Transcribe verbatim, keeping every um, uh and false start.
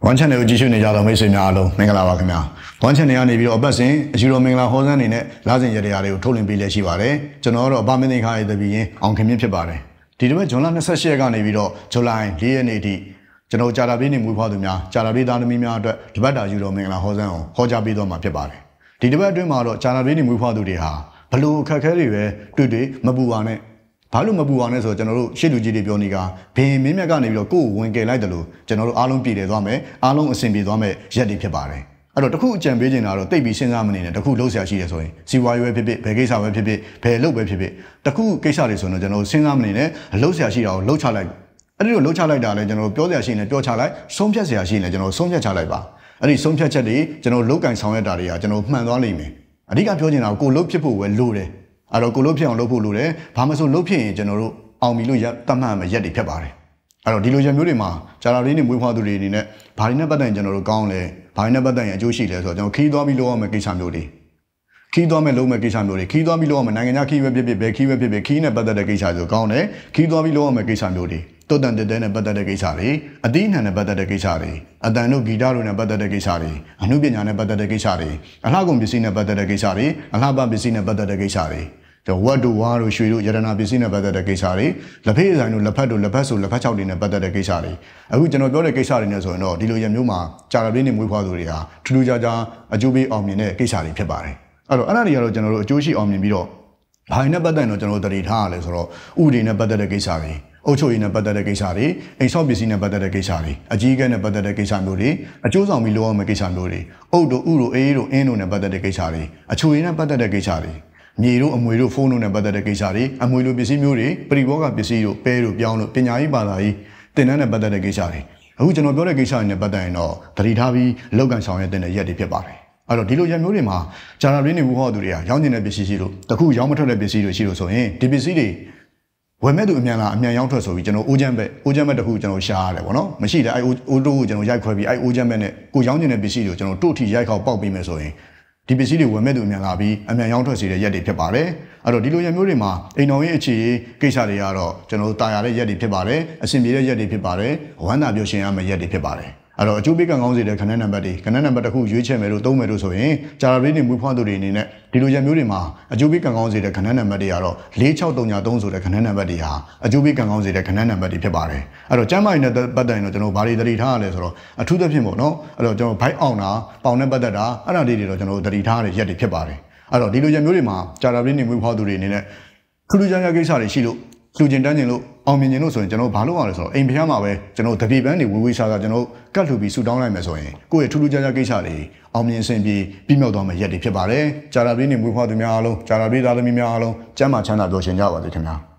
One channel 继续နေကြတော့မိတ်ဆွေများအားလုံးမင်္ဂလာပါခင်ဗျာ One channel ကနေပြီးတော့အပတ်စဉ်အယူတော်မင်္ဂလာဟောစန်းနေနဲ့လာစဉ်ရတရားတွေကိုထုတ်လွှင့်ပေးလက်ရှိပါတယ်ကျွန်တော်တို့အပမင်းသိခါရဲ့တပည့်ရင်အောင်ခင်မြင့်ဖြစ်ပါတယ်ဒီတစ်ပတ်ဇွန်လ၂၈ရက်ကနေပြီးတော့ဇူလိုင်၄ရက်နေ့ထိကျွန်တော်ကြာတာပေးနေမွေးဖွားသူများကြာတာပေးသားသမီးများအတွက်တပတ်တာယူတော်မင်္ဂလာဟောစန်းကိုဟောကြားပေးတော့မှာဖြစ်ပါတယ်ဒီတစ်ပတ်အတွင်းမှာတော့ကြာတာပေးနေမွေးဖွားသူတွေဟာဘလို့အခက်အခဲတွေပဲတွေ့တွေ့မပူပါနဲ့ဘာလို့မပူအောင်လဲဆိုတော့ကျွန်တော်တို့ရှစ်လူကြီးတွေပြောနေကဘင်းမင်းမြတ်ကနေပြီးတော့ကိုယ်ဝင်ကယ်လိုက်တယ်လို့ကျွန်တော်တို့အားလုံးပြည်တယ်သွားမယ်အားလုံးအဆင်ပြေသွားမယ်ရက်တွေဖြစ်ပါတယ်အဲ့တော့တခုအကြံပေးနေတာတော့တိတ်ပြီးစဉ်းစားမနေနဲ့တခုလှုပ်ရှားရှိတယ်ဆိုရင်စီဝါရွယ်ဖြစ်ဖြစ်ဘယ်ကိစ္စပဲဖြစ်ဖြစ်ဘယ်လုပ်ပဲဖြစ်ဖြစ်တခုကိစ္စတွေဆိုတော့ကျွန်တော်တို့စဉ်းစားမနေနဲ့လှုပ်ရှားရှိတာကိုလှုပ်ချလိုက်အဲ့ဒီလိုလှုပ်ချလိုက်တာလဲကျွန်တော်တို့ပြောစရာရှိရင်ပြောချလိုက်ဆုံးဖြတ်စရာရှိရင်ကျွန်တော်ဆုံးဖြတ်ချလိုက်ပါအဲ့ဒီဆုံးဖြတ်ချက်တွေကျွန်တော်လုတ်ကင်ဆောင်ရွက်တာတွေကကျွန်တော်မှန်သွားလိမ့်မယ်အဓိကပြောချင်တာကိုလှုပ်ဖြစ်ဖို့ပဲလိုတယ်အဲ့တော့ကိုလို့ဖြစ်အောင်လုပ်ဖို့လိုတယ်ဘာမှမဆိုလုပ်ဖြစ်ရင်ကျွန်တော်တို့အောင်ပြီလို့ရတတ်မှတ်မှရက်တွေဖြစ်ပါတယ်အဲ့တော့ဒီလိုရမျိုးတွေမှာဂျာလာလေးနေမွေးဖွားသူတွေအနေနဲ့ဘာတွေနဲ့ပတ်သက်ရင်ကျွန်တော်တို့ကောင်းလဲဘာတွေနဲ့ပတ်သက်ရင်အကျိုးရှိလဲဆိုတော့ကျွန်တော်ခီးသွားပြီးလုပ်ရမယ့်ကိစ္စမျိုးတွေခီးသွားမယ့်လုပ်မယ့်ကိစ္စမျိုးတွေခီးသွားပြီးလုပ်ရမယ့်နိုင်ငံခြားခီးပဲဖြစ်ဖြစ်ဘယ်ခီးပဲဖြစ်ဖြစ်ခီးနဲ့ပတ်သက်တဲ့ကိစ္စဆိုကောင်းတယ်ခီးသွားပြီးလုပ်ရမယ့်ကိစ္စမျိုးတွေတုတ်တန်တဲတဲနဲ့ပတ်သက်တဲ့ကိစ္စတွေအသီးအနှံနဲ့ပတ်သက်တဲ့ကိစ္စတွေအတန်တို့ဂီတတို့နဲ့ပတ်သက်တဲ့ကိစ္စတွေအမှုပညာနဲ့ပတ်သက်တဲ့ကိစ္စတွေအလှကုန်ပစ္စည်းနဲ့ပတ်သက်တဲ့ကိစ္စတွေအလှပပစ္စည်းနဲ့ပတ်သက်တဲ့ကိစ္စတွေကျွန်တော်ဝတ်တို့ဝါတို့ရွှေတို့ရတနာပစ္စည်းနဲ့ပတ်သက်တဲ့ကိစ္စတွေလက်ဖေးဆိုင်တို့လက်ဖက်တို့လက်ဖက်ဆိုလက်ဖက်ချောက်တွေနဲ့ပတ်သက်တဲ့ကိစ္စတွေအခုကျွန်တော်ပြောတဲ့ကိစ္စတွေနဲ့ဆိုရင်တော့ဒီလိုရမျိုးမှာကြာရပေးနေမွေးဖွားသူတွေဟာထူးထူးခြားခြားအကျိုးပေးအောင်မြင်တဲ့ကိစ္စတွေဖြစ်ပါတယ်အဲ့တော့အဲ့ဒါတွေကတော့ကျွန်တော်တို့အကျိုးရှိအောင်မြင်ပြီးတော့ဘာတွေနဲ့ပတ်သက်ရင်တော့ကျွန်တော်တို့တတိထားရလဲဆိုတော့ဥပဒေနဲ့ပတ်သက်တဲ့ကိစ္စတွေအုပ်ချုပ်ရေးနဲ့ပတ်သက်တဲ့ကိစ္စတွေအိမ်ဆောက်ပစ္စည်းနဲ့ပတ်သက်တဲ့ကိစ္စတွေအကြီးအကဲနဲ့ပတ်သက်တဲ့ကိစ္စမျိုးတွေအကျိုးဆောင်ပြီးလုပ်ရမယ့်ကိစ္စမျိုးတွေအုပ်တို့ဥတို့အေးတို့အင်းတို့နဲ့ပတ်သက်တဲ့ကိစ္စတွေအချိုရေးနဲ့ပတ်သက်တဲ့ကိစ္စတွေမြေတို့အမွေတို့ဖုန်းတို့နဲ့ပတ်သက်တဲ့ကိစ္စတွေအမွေလိုပစ္စည်းမျိုးတွေပရိဘောဂပစ္စည်းတို့ပဲတို့ပြောင်းတို့ပညာရေးဘာသာရေးသင်တန်းနဲ့ပတ်သက်တဲ့ကိစ္စတွေအခုကျွန်တော်ပြောတဲ့ကိစ္စတွေနဲ့ပတ်သက်ရင်တော့တတိထားပြီးလောက်ကန်ဆောင်ရတဲ့ရက်တွေဖြစ်ပါတယ်အဲ့တော့ဒီလိုရက်မျိုးတွေမှာဂျာနာရင်းနေဘူးဟောသူတွေကရောင်းကျင်တဲ့ပစ္စည်းရှိလို့တခုရောင်းမထွက်တဲ့ပစ္စည်းတွေရှိလို့ဆိုရင်ဒီပစ္စည်းတွေဝယ်မဲ့သူအမြန်လားအမြန်ရောင်းထွက်ဆိုပြီးကျွန်တော်အိုးချမ်းဘက်အိုးချမ်းဘက်တခုကျွန်တော်ရှားရတယ်ပေါ့နော်မရှိတဲ့အဲ့အိုးတိုးကိုကျွန်တော်ရိုက်ခွဲပြီးအဲ့အိုးချမ်းဘက်နဲ့ကိုရောင်းကျင်တဲ့ပစ္စည်းတွေကိုကျွန်တော်တို့ထီရိုက်ခေါက်ပေါက်ပြီးမယ်ဆိုရင်ဒီပစ္စည်းတွေဝယ်မဲ့သူအမြန်လာပြီးအမြန်ရောင်းထွက်စေတဲ့ရက်တွေဖြစ်ပါတယ်အဲ့တော့ဒီလိုရက်မျိုးတွေမှာအိမ်တော်ရေးအခြေကိစ္စတွေကတော့ကျွန်တော်တို့တာယာတဲ့ရက်တွေဖြစ်ပါတယ်အဆင်ပြေတဲ့ရက်တွေဖြစ်ပါတယ်ဝမ်းသာပျော်ရွှင်ရမယ့်ရက်တွေဖြစ်ပါတယ်အဲ့တော့အကျိုးပေးကံကောင်းစေတဲ့ခဏနံပါတ်တွေခဏနံပါတ်တစ်ခုရွေးချယ်မယ်လို့သုံးမယ်လို့ဆိုရင်ဂျာရာပေးနေမွေးဖွားသူတွေအနေနဲ့ဒီလိုရက်မျိုးတွေမှာအကျိုးပေးကံကောင်းစေတဲ့ခဏနံပါတ်တွေကတော့၄၆၃၃ဆိုတဲ့ခဏနံပါတ်တွေဟာအကျိုးပေးကံကောင်းစေတဲ့ခဏနံပါတ်တွေဖြစ်ပါတယ်အဲ့တော့ကျမ်းမာရေးနဲ့ပတ်သက်ရင်တော့ကျွန်တော်ဘာတွေသတိထားရလဲဆိုတော့အထူးသဖြင့်ပေါ့နော်အဲ့တော့ကျွန်တော်ဘိုက်အောင်တာပေါင်နဲ့ပတ်သက်တာအဲ့ဒါလေးတွေတော့ကျွန်တော်သတိထားရတဲ့ရက်တွေဖြစ်ပါတယ်အဲ့တော့ဒီလိုရက်မျိုးတွေမှာဂျာရာပေးနေမွေးဖွားသူတွေအနေနဲ့ထူးထူးခြားခြားကိစ္စတွေရှိလို့လူကျင်တန်းကျင်လို့အောင်မြင်ကျင်လို့ဆိုရင်ကျွန်တော်ဘာလုပ်ရလဲဆိုတော့အိမ်ဖျားမှာပဲကျွန်တော်တပြေပန်းတွေဝေးဝေးရှားရှားကျွန်တော်ကတ်လှူပြီးဆူတောင်းလိုက်မယ်ဆိုရင်ကိုယ့်ရဲ့ထူးထူးခြားခြားကိစ္စတွေအောင်မြင်အဆင်ပြေပြီးမြောက်သွားမယ့်ရက်တွေဖြစ်ပါတယ်ဂျာရာပေးနေမွေးဖွားသူများအားလုံးဂျာရာပေးသားသမီးများအားလုံးကျမ်းမာချမ်းသာပျော်ရွှင်ကြပါစေခင်ဗျာ